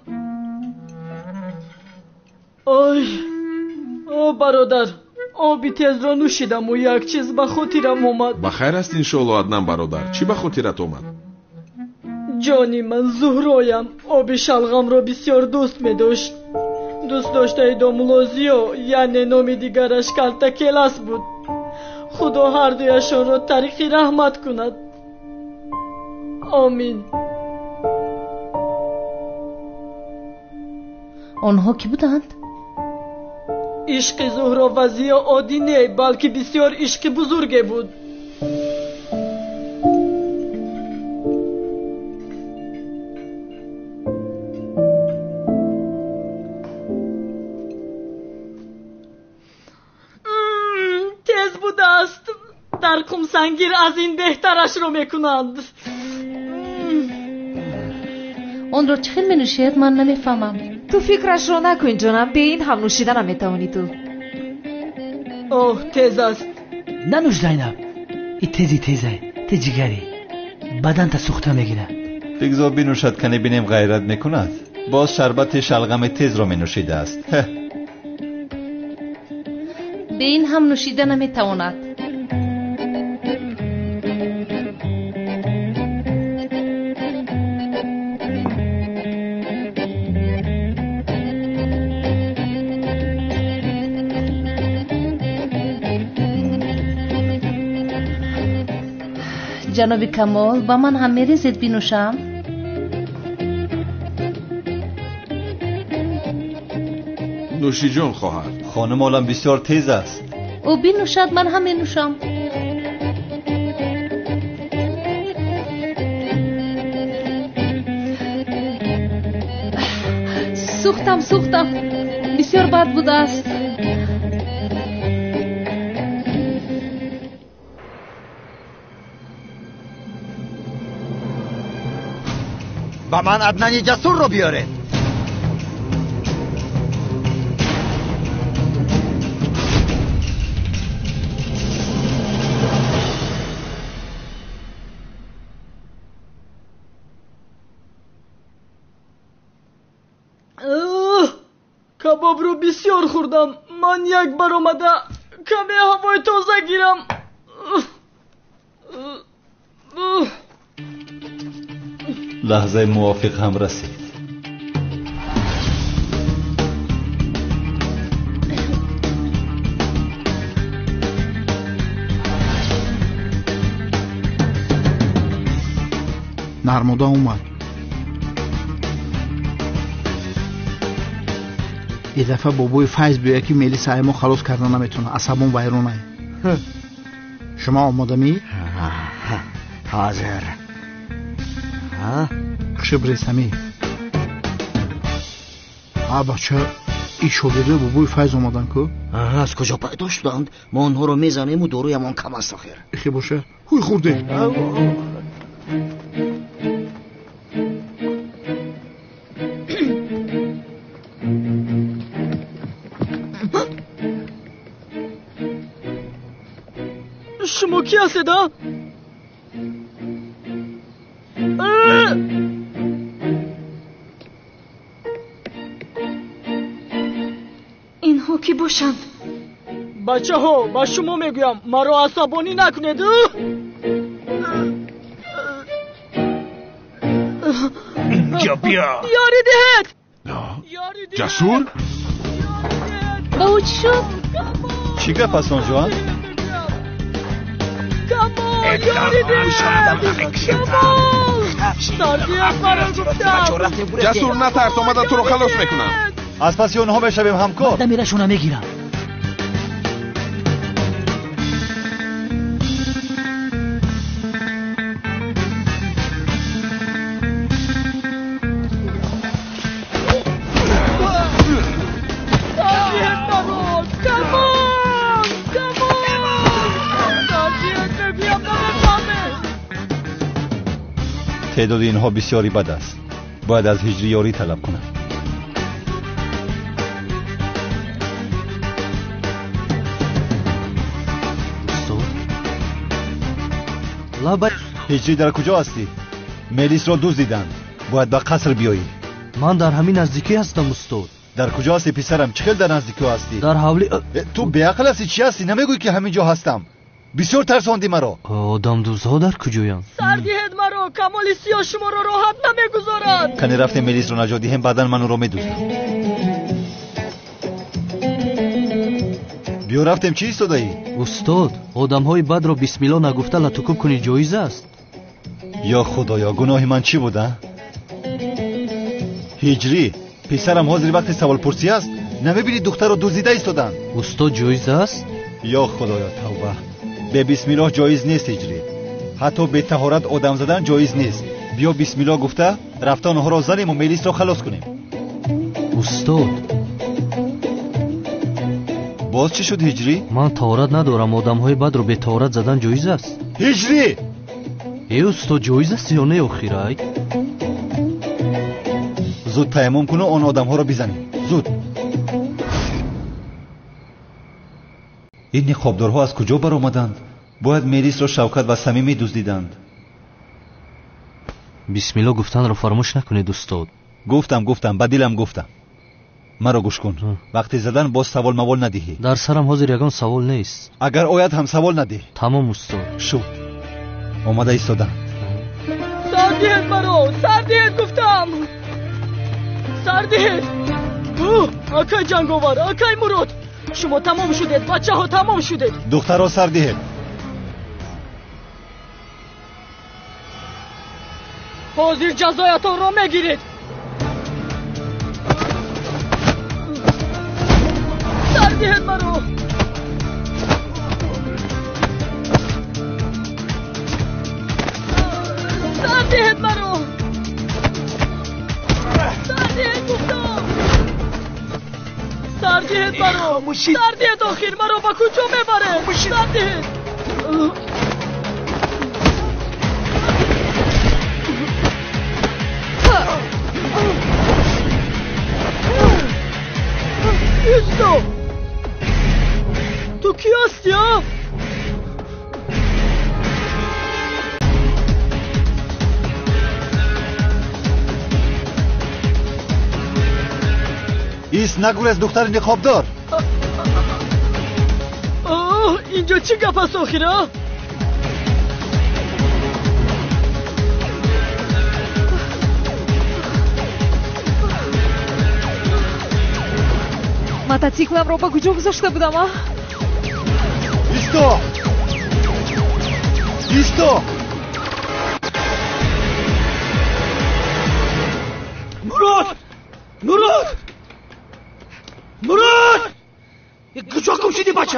آی آه برادر آبی تیز را نوشیدم و یک چیز به خاطرم اومد. بخیر است انشالله عدنان برادر. چی به خاطرت اومد؟ جانی من زهرایم آب شلغم را بسیار دوست می داشت. دوست داشته ایدا ملازیو یعنی نام دیگرش کلتا کلاس بود. خدا هر دویشان را طریقی رحمت کند. آمین. آنها کی بودند؟ عشق زهرا وزی عادی نه بلکه بسیار عشق بزرگی بود. تیز بود است. در کم سنگیر از این بهترش رو میکنند. اون رو چه می نوشید من نمیفهمم. تو فکرش رو نکن جانم. به این هم نوشیدن هم میتوانی تو. اوه تیز است. ننوش زینب. این تیزی تیزه تیز جگری بدن تا سوخته میگیره. بگذار بنوشد کنه بینیم غیرت میکند. باز شربت شلغم تیز را منوشیده است. به این هم نوشیده نمیتواند. جناب کمال با من هم میریزید بینوشم؟ نوشی جان خواهر. خانم عالم بسیار تیز است. او بینوشد من هم مینوشم. سوختم سوختم بسیار بد بوده است. با من عدنان جسور رو بیاره. کباب رو بسیار خوردم. من یک بار اومده کمی هوای تازه گیرم. لحظه موافق هم رسید. نرمودا اومد. یه دفعه بابوی فیض بیایی که میلی سعی ما خلاص کردن نمیتونه. عصبون ویرونه. شما آماده می؟ حاضر. خشب ریسمی. ها بچه این شاگرده بابوی فیض آمدن که؟ از کجا پیدا شدند؟ ما آنها رو میزنیم و دوروی امان کم است آخر. اخی باشه خوی خورده. شما کی هستید؟ اینها کی باشند؟ بچه ها با شما میگویم مرا عصبانی نکنید. اینجا بیا. یاری دهید. جسور؟ با او چی شد؟ چی گفت است آنجا؟ کمال یاری دهید. سردیت مرا گفتم. جسور نترس، آمدن تو رو خلاص میکنم. از پس اونها بشویم همکار. بعد میرشون میگیرم. تعداد اینها بسیاری بد است. باید از هجری یاری طلب کنم. لابد هجری در کجا هستی؟ ملیس را دزدیدند. باید به قصر بیایی. من در همین نزدیکی هستم استاد. در کجا هستی پسرم؟ چه خیلی در نزدیکی هستی؟ در حولی. تو بیعقل هستی؟ چی هستی؟ نمیگوی که همین جا هستم. بسیار ترساندی مرا. آدم دوزها در کجایند؟ سردیت مرا، کمال سیاه شما را راحت نمیگذارد. کنی رفتیم ملیس را نجات دهیم، بعداً من او را میدوزم. بیا رفتیم. چی ایستاده ای؟ استاد آدم های بد را بسم الله نگفته لطوکوب کنی جایز است؟ یا خدایا گناه من چی بوده؟ هجری پسرم حاضر وقت سوال پرسی است. نمیبینی دختر را دزدیده ایستادند؟ استاد جایز است؟ یا خدایا توبه. به بسم الله جایز نیست هجری. حتی به طهارت آدم زدن جایز نیست. بیا بسم الله گفته رفتن آنها را زنیم و ملیس را خلاص کنیم. استاد باز چی شد هجری؟ من طهارت ندارم. آدم های بد رو به طهارت زدن جایز است؟ هجری ای استاد جایز است یا نه آخیرای؟ زود تیمم کن و آن آدم ها را بزنیم. زود. این خوابدارها از کجا بر آمدند؟ باید ملیس را شوکت و صمیمی دزدیدند. بسم الله گفتن را فراموش نکنید استاد. گفتم گفتم با دلم گفتم. مرا گوش کن. وقتی زدن باز سوال موال ندهی. در سرم حاضر یگان سوال نیست. اگر آید هم سوال نده. تمام استاد. شد. آمده ایستادند. سردیت مرا، سردیت گفتم. سردیت. اکای جنگاور، اکای مراد. شما تمام شدید. بچه ها تمام شدید. دخترها سر دهید. حاضر جزایتان را میگیرید. سر دهید مرا. سر دهید مرا. سر دهید گفتم. سر دهید مرا. سر دهید آخیر مرا با کجا میبره؟ سر دهید. ایستا. تو کی هستی ها؟ ایست نگویز دختر نقابدار. آه اینجا چی گپ است آخیره؟ мотоциклам رو با کجا گذاشته بودم ها؟ ایستا ایستا مراد مراد مراد کجا گم شدی بچه؟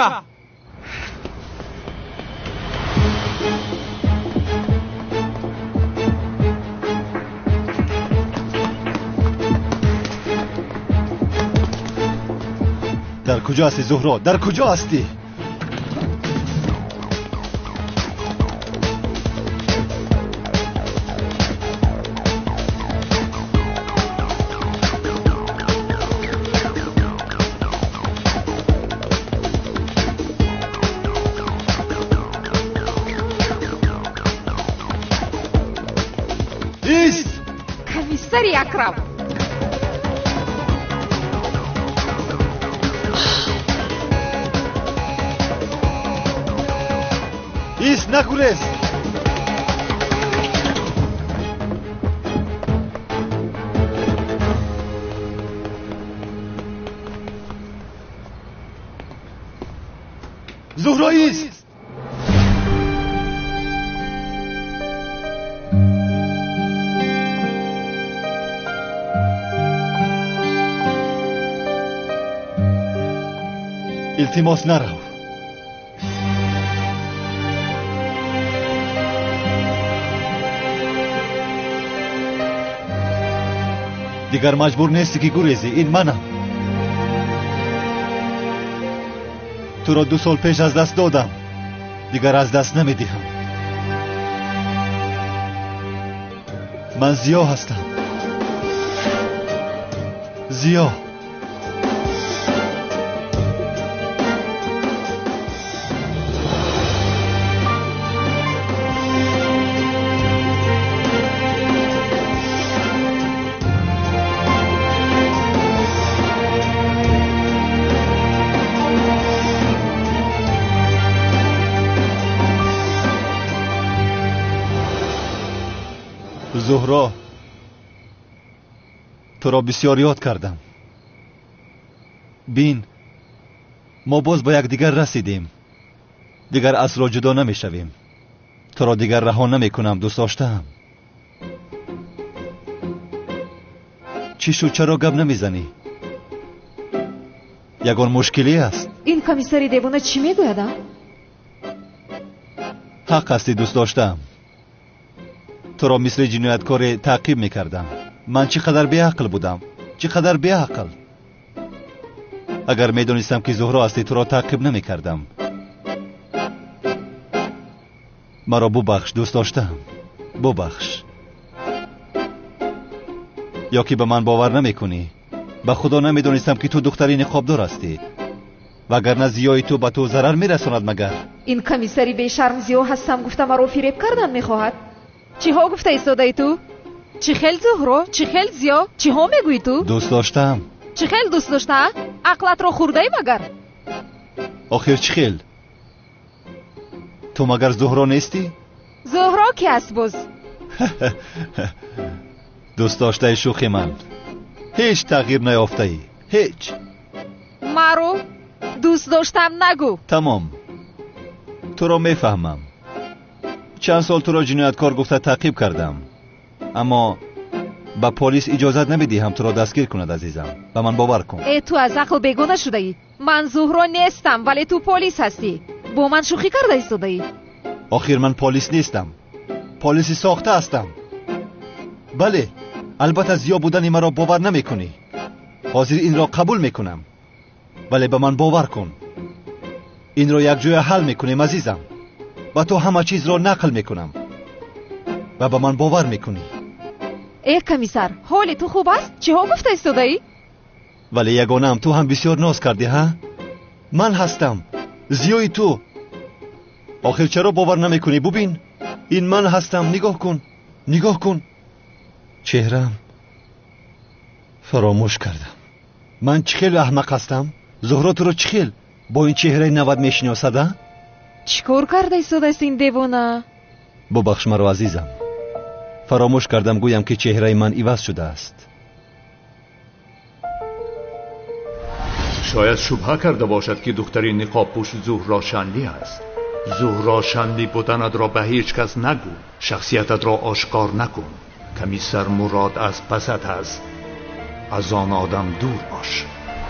در کجا هستی زهرا؟ در کجا هستی؟ کمیسری اکرم. ایست نگوریز. زهرا ایست. التماس نرو. دیگر مجبور نیستی که گریزی. این منم. تو را دو سال پیش از دست دادم. دیگر از دست نمیدیم. من زیا هستم. زیا. زهرا، تو را بسیار یاد کردم. بین، ما باز با یک دیگر رسیدیم. دیگر از را جدا نمی شویم. تو را دیگر رها نمی کنم. دوست داشتم. چی شد؟ چرا گپ نمی زنی؟ یگان مشکلی است. این کمیسری دیوانه چی می گوید؟ حق هستی دوست داشتم. تو را مثل جنایتکار تعقیب میکردم. من چقدر بیعقل بودم. چقدر بیعقل. اگر میدونستم که زهرا هستی تو را تعقیب نمیکردم. مرا ببخش دوست داشتم. ببخش. یا که به من باور نمیکنی. به خدا نمیدونستم که تو دختری نقابدار هستی. وگرنه زیای تو به تو ضرر میرساند مگر؟ این کمیسری بیشرم زیا هستم گفتم مرا فریب کردن میخواهد. چی ها گفته ایستاده تو؟ چی خیل زهرا؟ چی خیل زیا؟ چی ها میگویی تو؟ دوست داشتم. چی خیل دوست داشته؟ عقلت را خورده ای مگر؟ آخر چی خیل؟ تو مگر زهرا نیستی؟ زهرا کی است باز؟ دوست داشته شوخی من. هیچ تغییر نیافته ای. هیچ. مرو دوست داشتم نگو. تمام. تو را میفهمم. چند سال تو را جنایتکار گفته تعقیب کردم. اما با پلیس اجازت نمیدیم تو را دستگیر کند عزیزم. به من باور کن. ای تو از عقل بیگانه شده ای. من زهرا نیستم ولی تو پلیس هستی. با من شوخی کرده ایستاده ای. آخر من پلیس نیستم. پلیسی ساخته هستم. بله، البته زیا بودن مرا باور نمیکنی. حاضر این را قبول میکنم. ولی به من باور کن. این را یک جای حل میکنیم عزیزم. و تو همه چیز را نقل میکنم و به من باور میکنی. ای کمیسر، حال تو خوب است؟ چه ها گفته ایستاده ای؟ ولی یگانم تو هم بسیار ناز کردی ها؟ من هستم زیای تو. آخر چرا باور نمیکنی؟ ببین این من هستم. نگاه کن. نگاه کن. چهرم فراموش کردم. من چخیل احمق هستم. زهرا تو رو چخیل با این چهره نود میشناسد؟ چیکار کرده ایستاده است این دیوانه؟ ببخش مرا عزیزم. فراموش کردم گویم که چهره من عوض شده است. شاید شبهه کرده باشد که دختری نقاب پوش زهرا شنلی است. زهرا شنلی بودنت را به هیچ کس نگو. شخصیتت را آشکار نکن. کمیسر مراد از پست است. از آن آدم دور باش.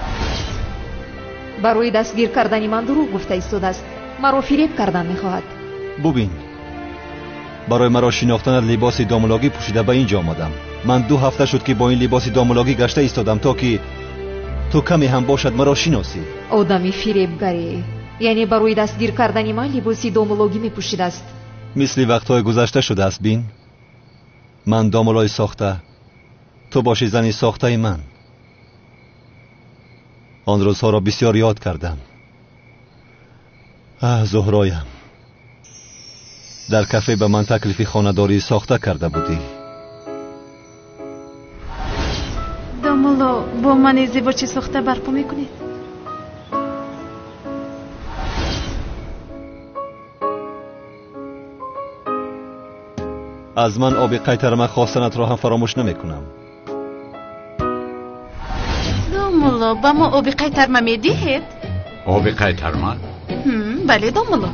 برای دستگیر کردن من دروغ گفته ایستاده است. مرا فریب کردن میخواهد. ببین برای مرا شناختن لباس داملاگی پوشیده به اینجا آمدم. من دو هفته شد که با این لباس داملاگی گشته ایستادم تا که تو کمی هم باشد مرا شناسی. آدمی فریبگری. یعنی برای دستگیر کردن من لباس داملاگی میپوشیده است. مثل وقتهای گذشته شده است. بین من داملای ساخته، تو باشی زنی ساخته من. آن روزها را بسیار یاد کردم. اه زهرایم، در کافه به من تکلیفی خانه‌داری ساخته کرده بودی. من ازدواج ساخته برپا میکنید؟ از من آب قیترمه خواستنت را هم فراموش نمی کنم. دامولا با ما آب قیترمه می دهید؟ آب قیترمه؟ بله دامولا.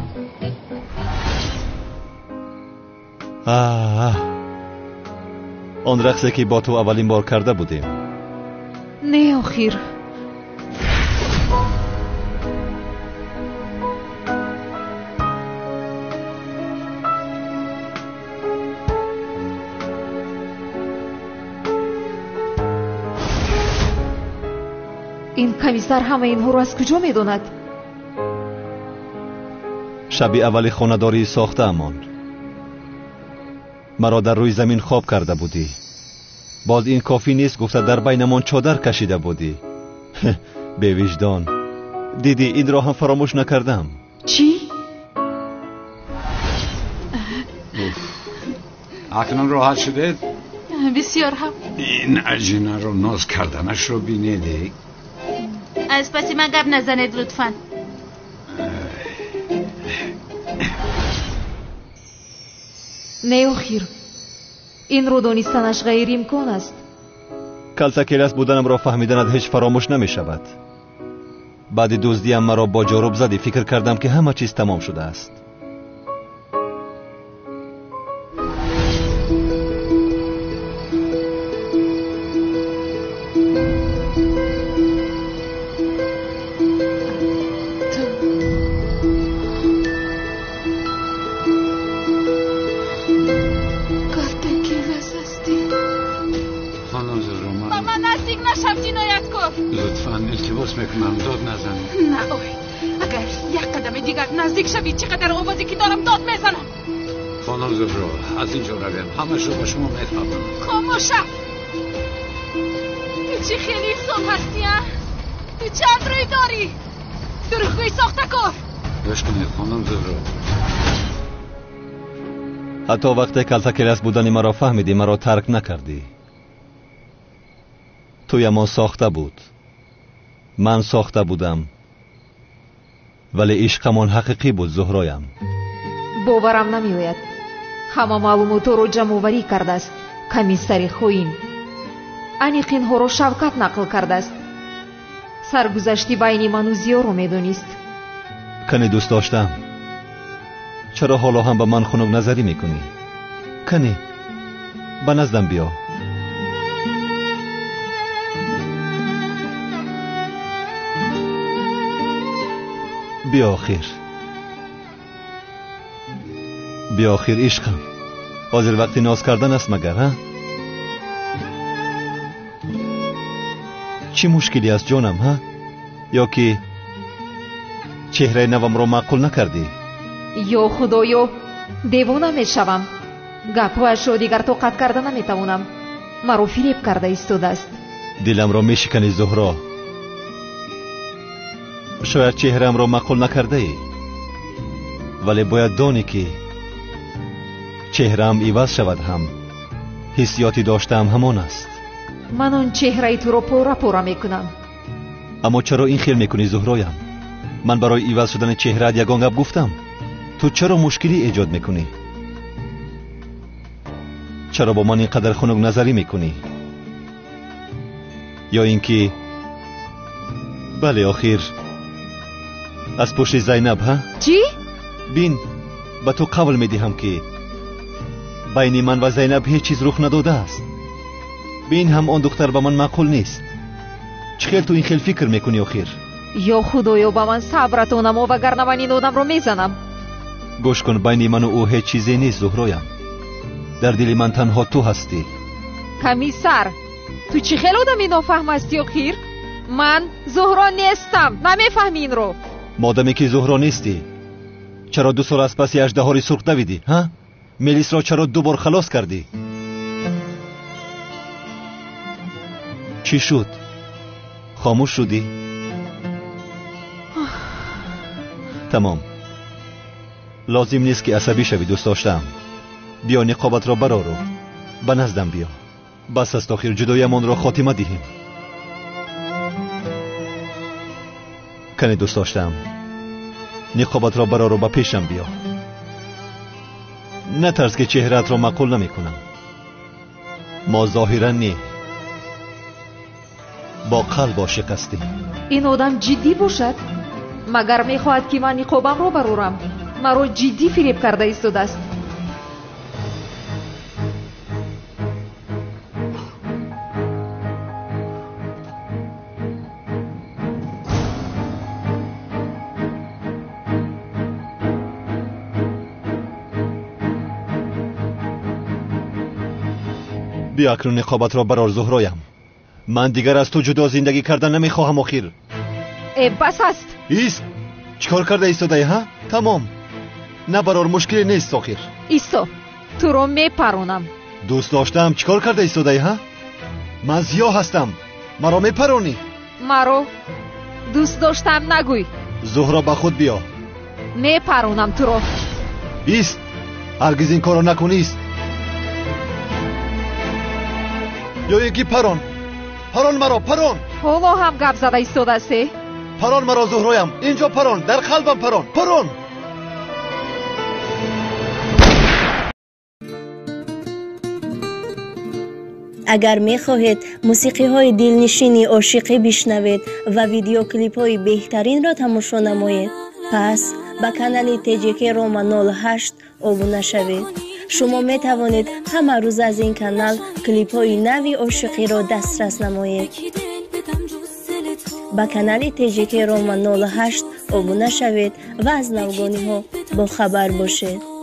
آه آن رقصی که با تو اولین بار کرده بودیم. نه آخیر این کمیسر همه اینها رو از کجا میدوند؟ شبی اولی خانه‌داری ساخته امان مرا در روی زمین خواب کرده بودی. باز این کافی نیست گفته در بینمان چادر کشیده بودی. به وجدان دیدی این را هم فراموش نکردم. چی؟ اکنون راحت شده؟ بسیار هم. این عجینه رو ناز کردنش رو بینیدی؟ از پسی من گپ نزنید لطفاً. نه آخیر این رو دانستنش غیر امکان است. کلتکیلس بودنم را فهمیدنت هیچ فراموش نمی شود. بعد دزدیم مرا با جارب زدی فکر کردم که همه چیز تمام شده است. لطفاً التماس میکنم داد نزن. نه آقای اگر یک قدم دیگر نزدیک شوید چقدر آوازی که دارم داد میزنم. خانم زهرا از اینجا رویم همه شو با شما میفهمم. خاموشه. تو چی خیلی صبح هستی ها؟ تو چند روی داری؟ دروغگویی ساخته کن. گوش کنید خانم زهرا. حتی وقتی کلتکیلس بودنی مرا فهمیدی مرا ترک نکردی. توی ما ساخته بود، من ساخته بودم، ولی عشقمان حقیقی بود زهرایم. باورم نمیآید. همه معلومات رو جمع آوری کرده است. کمیسر خوین انیق اینها رو شوکت نقل کرده است. سرگذشتی بین من و زیا رو میدونست. کنی دوست داشتم. چرا حالا هم به من خنک نظری میکنی؟ کنی به نزدم بیا. بیا آخیر بیا آخیر عشقم. حاضر وقتی ناز کردن است مگر ها؟ چی مشکلی است جانم ها؟ یا که چهره نوم را معقول نکردی؟ یا خدایا دیوانه میشوم. گپوش را دیگر طاقت کرده نمیتوانم. مرا فریب کرده ایستاده است. دلم را میشکنی زهرا. شاید چهرم را معقول نکرده ای، ولی باید دانی که چهرم عوض شود هم حسیاتی داشتم همان است. من اون چهره تو رو پورا پورا میکنم. اما چرا این خیال میکنی زهرایم؟ من برای عوض شدن چهره‌ات یگان گپ گفتم. تو چرا مشکلی ایجاد میکنی؟ چرا با من اینقدر خنک نظری میکنی؟ یا اینکه بله آخر از پشت زینب ها؟ چی؟ بین به تو قول میدهم که بین من و زینب هیچ چیز رخ نداده است. بین هم آن دختر به من معقول نیست. چه خیل تو این خیل فکر میکنی آخر؟ یا خدایا با من صبرتونم و وگرنه من این آدم رو میزنم. گوش کن بین من و او هیچ چیزی نیست زهرایم. در دل من تنها تو هستی. کمیسر تو چی خیل آدمی نافهم هستی آخر؟ من زهرا نیستم. نمیفهمی این رو؟ مادامی که زهرا نیستی چرا دو سال از پس اژدهاری سرخ دویدی ها؟ ملیس را چرا دوبار خلاص کردی؟ چی شد؟ خاموش شدی؟ تمام. لازم نیست که عصبی شوی دوست داشتم. بیا نقابت را برارو. به نزدم بیا. بس است آخر جدایمان را خاتمه دهیم. کنی دوست داشتم نقابت را برا رو با پیشم بیا. نترس که چهرت را مقول نمی کنم. ما ظاهرا نی با قلب عاشق هستیم. این آدم جدی باشد؟ مگر میخواهد که من نقابم رو برورم؟ مرا جدی فریب کرده ایستاده است. بیا اکنون نقابت را برار زهرایم. من دیگر از تو جدا زندگی کردن نمیخواهم. آخیر ای بس است. ایست. چیکار کرده ایستاده ها؟ تمام. نه برار مشکلی نیست. آخیر ایستا تو رو میپرونم. دوست داشتم چیکار کرده ایستاده ها؟ من زیا هستم. مرا میپرونی؟ مرا دوست داشتم نگوی. زهرا با خود بیا. میپرونم تو رو. ایست. هرگز این کارو نکنیست. یا یکی پران پران مرا پران. حالا هم گپ زده ایستاده استی؟ پران مرا زهرایم. اینجا پران. در قلبم پران. پران. اگر می خواهید موسیقی های دلنشینی عاشقی بشنوید و ویدیو کلیپ های بهترین را تماشا نمایید، پس با کانال تجیکی روما نود و هشت ابونه شوید. شما می توانید همه روز از این کانال کلیپ های نوی عاشقی را دسترس نمایید. با کانال تجیکی روما نود و هشت ابونه شوید و از نوگانی ها با خبر باشید.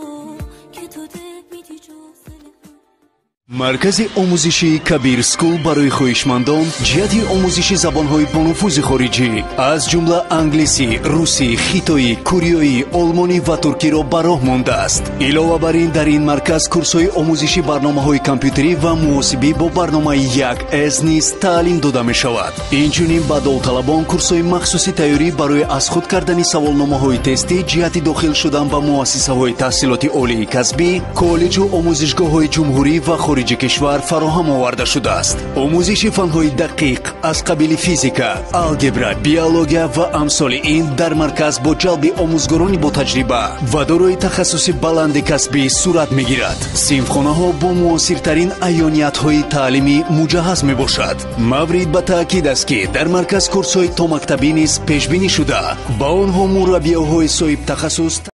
маркази омӯзиши кабир скул барои хоҳишмандон ҷиҳати омӯзиши забонҳои бонуфузи хориҷӣ аз ҷумла англисӣ, русӣ, хитоӣ, кӯриёӣ, олмонӣ ва туркиро ба роҳ мондааст. илова бар ин дар ин марказ курсҳои омӯзиши барномаҳои компютерӣ ва муҳосибӣ бо барномаи як эс низ таълим дода мешавад. инчунин ба довталабон курсҳои махсуси тайёрӣ барои аз худ кардани саволномаҳои тестӣ ҷиҳати дохил шудан ба муассисаҳои таҳсилоти олии касбӣ, коллеҷу омӯзишгоҳҳои ҷумҳурӣ ва хориҷи кишвар фароҳам оварда шудааст. омӯзиши фанҳои дақиқ аз қабили физика, алгебра, биология ва амсоли ин дар марказ бо ҷалби омӯзгорони бо таҷриба ва дорои тахассуси баланди касбӣ сурат мегирад. синфхонаҳо бо муосиртарин айёниятҳои таълимӣ муҷаҳҳаз мебошад. маврид ба таъкид аст ки дар марказ курсҳои томактабӣ низ пешбинӣ шуда, ба онҳо мураббиёҳои соҳиб тахассус